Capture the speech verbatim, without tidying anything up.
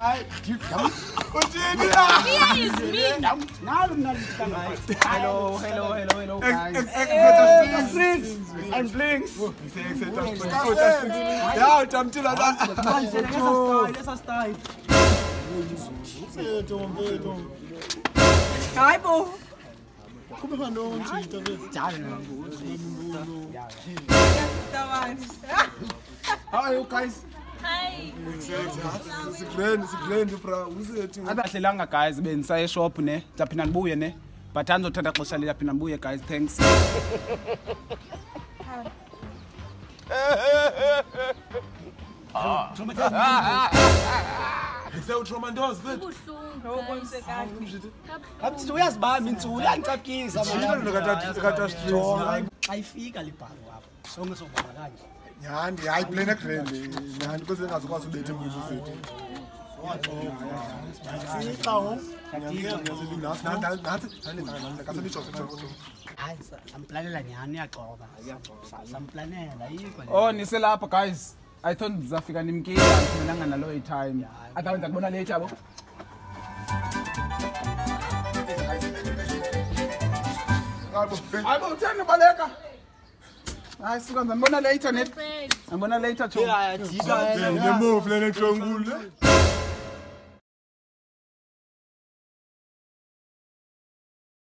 I you come. Here is me. Hello, hello, hello, hello, guys. I'm playing. Yeah, I'm still at that. Let's start. Hi, Bo. Come on, no. How are you guys? Hi. Abahlelanga guys benisa e-shop ne ndaphinda ndibuye ne but andizothatha xesha liyaphinda ndibuye guys thanks. Sewutromandoze mfethu. Ubuhlungu. Awubonisekani. Habithi uyazibamba intsulu uyangicapukisa Yini nakathatha kathatha stress. ayifika libhalo apho sonke sobona kanje Yandi hayi play negrand. Yandi kuze ngazokwazi ubethe umbuzo sethu. Sikawo hayi samplanela nyani yaxoba samplanela yikho Oh niselapha guys. I thought ndizafika nimkile andifumana nalo i-time. Athawe ndakubona later yabo. Hayibo utheni baleka. Hayi sika ndibona later net. Ngibona later cho. ayajika Le move lene nhlongule.